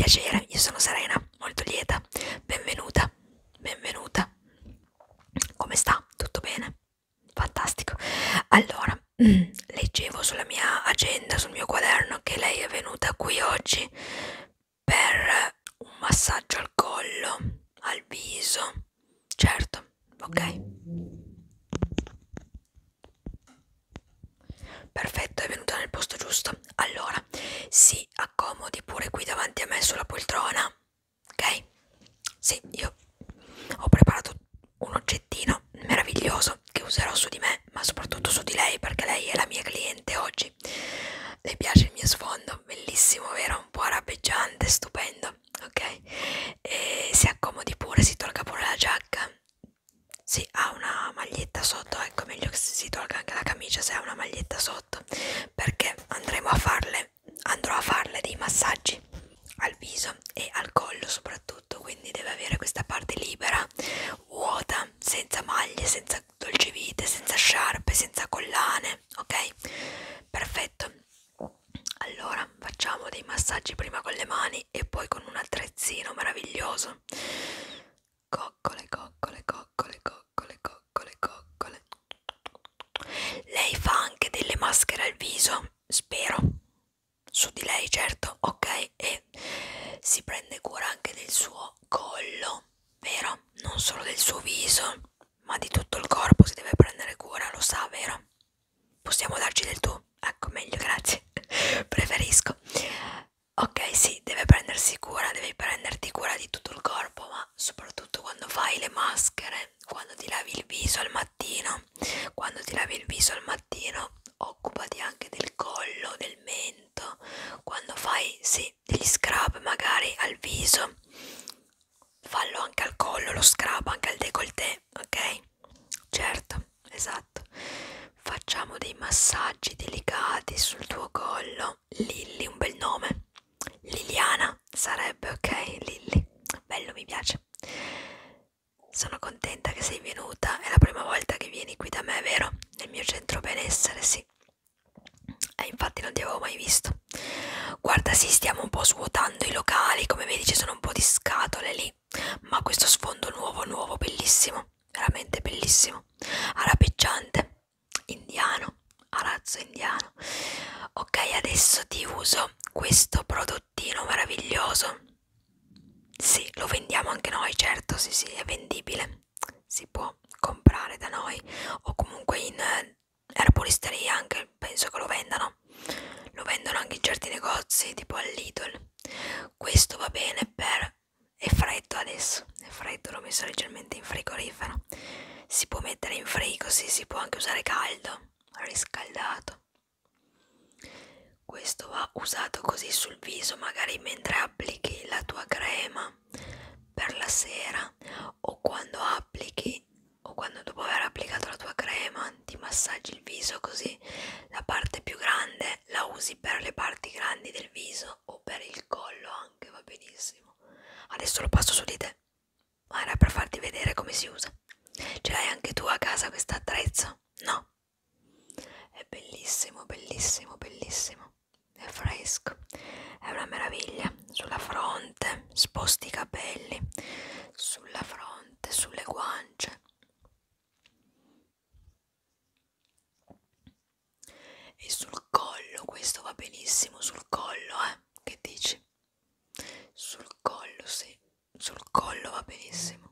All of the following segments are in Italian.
Piacere, io sono Serena, molto lieta. Benvenuta, benvenuta. Come sta? Tutto bene? Fantastico. Allora, leggevo sulla mia agenda, sul mio quaderno, che lei è venuta qui oggi per un massaggio al collo, al viso. Certo, ok. Perfetto, è venuta nel posto giusto. Allora, si accomodi pure qui davanti a me sulla poltrona, ok? Sì, io ho preparato un oggettino meraviglioso che userò su di me, ma soprattutto su di lei, perché lei è la mia cliente oggi. Le piace il mio sfondo? Bellissimo, vero? Un po' arabeggiante, stupendo, ok? E si accomodi pure, si tolga pure la giacca. Sì, ha una maglietta sotto, ecco, meglio che si tolga anche la camicia se ha una maglietta sotto, perché andrò a farle dei massaggi al viso e al collo soprattutto, quindi deve avere questa parte libera, vuota, senza maglie, senza dolcevite, senza sciarpe, senza collane, ok? Perfetto. Allora, facciamo dei massaggi prima con le mani e poi con un attrezzino meraviglioso. Coccole, coccole, coccole, coccole, coccole, coccole. Lei fa anche delle maschere al viso, spero. Su di lei, certo, ok, e si prende cura anche del suo collo, vero? Non solo del suo viso, ma di tutto il corpo si deve prendere cura, lo sa, vero? Possiamo darci del tu? Ecco, meglio, grazie. Preferisco. Ok, sì, deve prendersi cura, devi prenderti cura di tutto il corpo, ma soprattutto quando fai le maschere, quando ti lavi il viso al mattino, occupati anche del collo, del mento, quando fai, sì, degli scrub magari al viso, fallo anche al collo, lo scrub anche al décolleté, ok? Certo, esatto. Facciamo dei massaggi delicati sul tuo collo. Lilly, un bel nome. Liliana sarebbe, ok? Lilly, bello, mi piace. Sono contenta che sei venuta, è la prima volta che vieni qui da me, vero? Nel mio centro benessere, sì. Infatti non ti avevo mai visto. Guarda, sì, stiamo un po' svuotando i locali, come vedi ci sono un po' di scatole lì, ma questo sfondo nuovo, nuovo, bellissimo, veramente bellissimo, arabeggiante, indiano, arazzo indiano. Ok, adesso ti uso questo prodottino meraviglioso. Sì, lo vendiamo anche noi, certo, sì, sì, è vendibile, si può comprare da noi o comunque in erboristeria anche, penso che lo vendono anche in certi negozi, tipo al Lidl. Questo va bene per... è freddo adesso, è freddo, l'ho messo leggermente in frigorifero, si può mettere in frigo, sì, si può anche usare caldo, riscaldato. Questo va usato così sul viso, magari mentre applichi la tua crema per la sera o quando dopo aver applicato la tua crema ti massaggi il viso così la parte più grande la usi per le parti grandi del viso o per il collo anche, va benissimo. Adesso lo passo su di te, ma era per farti vedere come si usa. Ce l'hai anche tu a casa questo attrezzo? No? È bellissimo, bellissimo, bellissimo. È fresco, è una meraviglia. Sulla fronte, sposti i capelli, sulla fronte, sulle guance. E sul collo, questo va benissimo sul collo, Che dici? Sul collo, sì, sul collo va benissimo.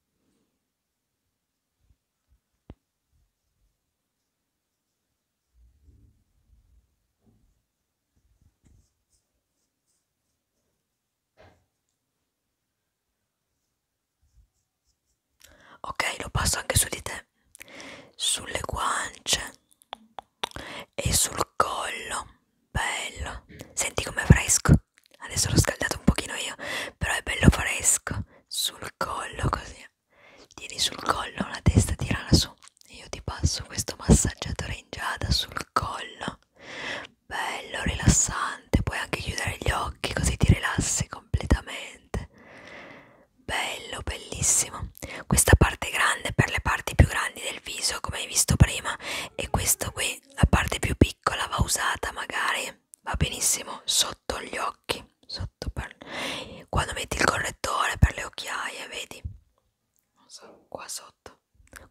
Ok, lo passo anche su di te, sulle guance e sul collo. Bello. Senti com'è fresco? Adesso l'ho scaldato un pochino io, però è bello fresco. Sul collo così. Tieni sul collo, la testa tirala su. E io ti passo questo massaggiatore in giada sul collo. Bello, rilassante. Puoi anche chiudere gli occhi così ti rilassi completamente. Bello, bellissimo. Questa parte grande per le parti più grandi del viso, come hai visto prima, e questo qui, la parte più piccola, va usata magari, va benissimo sotto gli occhi, sotto per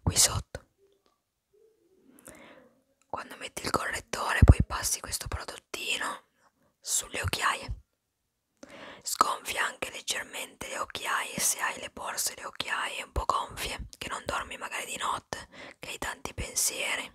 qui sotto. Quando metti il correttore poi passi questo prodottino sulle occhiaie. Sgonfia anche leggermente le occhiaie, se hai le borse, le occhiaie un po' gonfie, che non dormi magari di notte, che hai tanti pensieri.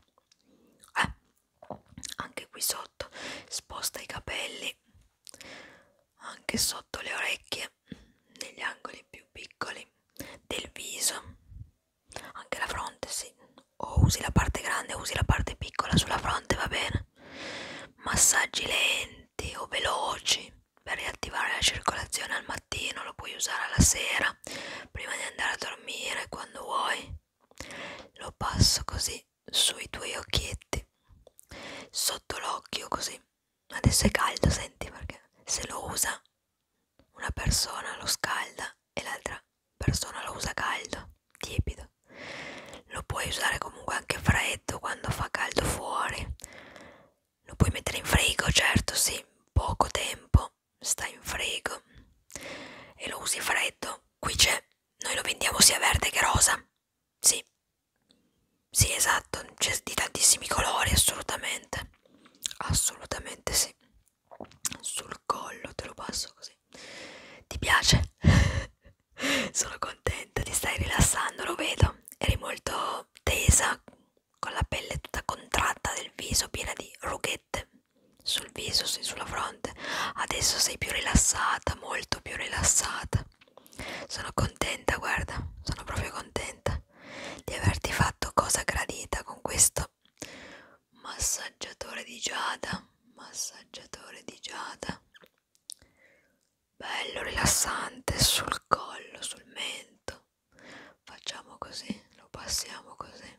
Anche qui sotto, sposta i capelli, anche sotto le orecchie, negli angoli più piccoli del viso, anche la fronte, sì. O usi la parte grande o usi la parte piccola sulla fronte, va bene. Massaggi lenti o veloci per riattivare la circolazione al mattino, lo puoi usare alla sera, prima di andare a dormire, quando vuoi. Lo passo così sui tuoi occhietti, sotto l'occhio così. Adesso è caldo, senti, perché se lo usa una persona lo scalda e l'altra persona lo usa caldo, tiepido. Lo puoi usare comunque anche freddo quando fa caldo fuori. Lo puoi mettere in frigo, certo, sì, poco tempo sta in frigo e lo usi freddo. Qui c'è, noi lo vendiamo sia verde che rosa. Sì, sì, esatto, c'è di tantissimi colori, assolutamente. Assolutamente sì. Sul collo te lo passo così. Ti piace? Sono contenta, ti stai rilassando, lo vedo. Eri molto tesa, con la pelle tutta contratta del viso, piena di rughette sul viso, sì, sulla fronte. Adesso sei più rilassata, molto più rilassata. Sono contenta, guarda, sono proprio contenta di averti fatto cosa gradita con questo massaggiatore di giada. Massaggiatore di giada. Bello rilassante sul collo, sul mento. Facciamo così, lo passiamo così.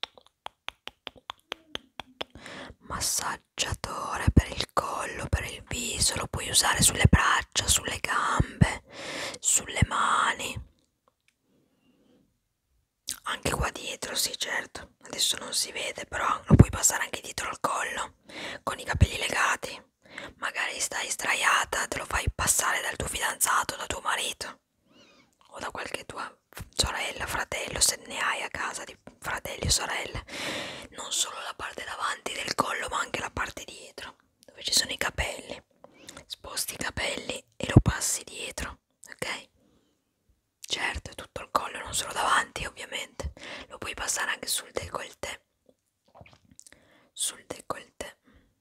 Massaggiatore per il collo, per il viso, lo puoi usare sulle braccia, sulle gambe, sulle mani. Anche qua dietro, sì, certo. Adesso non si vede, però lo puoi passare anche dietro al collo, con i capelli legati. Magari stai sdraiata, te lo fai passare dal tuo fidanzato, da tuo marito o da qualche tua sorella, fratello, se ne hai a casa di fratelli o sorelle. Non solo la parte davanti del collo, ma anche la parte dietro, dove ci sono i capelli. Sposti i capelli e lo passi dietro, ok? Certo, è tutto il collo, non solo davanti, ovviamente. Lo puoi passare anche sul décolleté. Sul décolleté.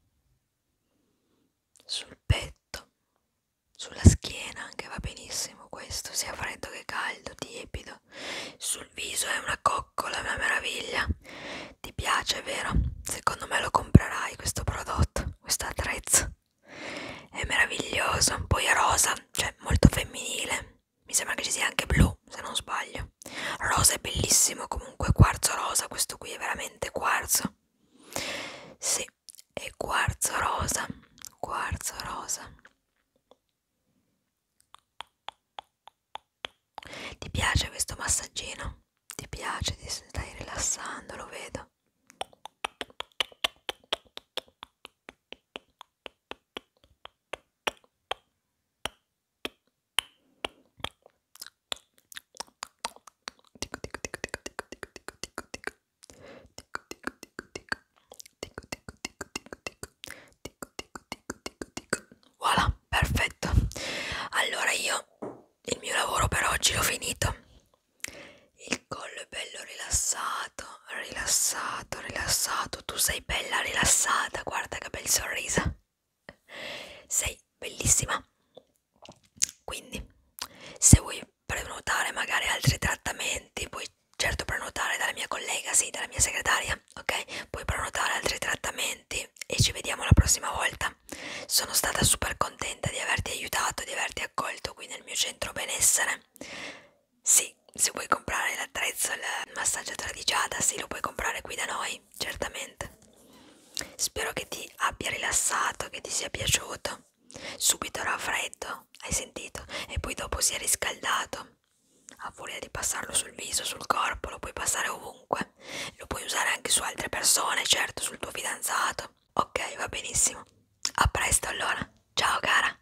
Sul petto, sulla schiena anche va benissimo questo, sia freddo che caldo, tiepido. Sul viso è una coccola, una meraviglia. Ti piace, vero? Secondo me lo comprerai questo prodotto, questo attrezzo. È meraviglioso, poi è rosa, cioè molto femminile. Mi sembra che ci sia anche blu, se non sbaglio. Rosa è bellissimo, comunque quarzo rosa, questo qui è veramente quarzo. Sì, è quarzo rosa, quarzo rosa. Ti piace questo massaggino? Ti piace? Ti stai rilassando, lo vedo. Voilà, perfetto. Allora io il mio lavoro per oggi l'ho finito. Il collo è bello rilassato, rilassato, rilassato. Tu sei bella rilassata, guarda che bel sorriso. Sei bellissima. Quindi, se vuoi prenotare magari altri trattamenti, puoi certo prenotare dalla mia collega, sì, dalla mia segretaria, ok? Puoi prenotare altri trattamenti e ci vediamo la prossima volta. Sono stata super contenta di averti aiutato, di averti accolto qui nel mio centro benessere. Sì, se vuoi comprare l'attrezzo, il massaggiatore di giada, sì, lo puoi comprare qui da noi, certamente. Spero che ti abbia rilassato, che ti sia piaciuto. Subito era freddo, hai sentito? E poi dopo si è riscaldato. A furia di passarlo sul viso, sul corpo, lo puoi passare ovunque. Lo puoi usare anche su altre persone, certo, sul tuo fidanzato. Ok, va benissimo. A presto allora. Ciao cara.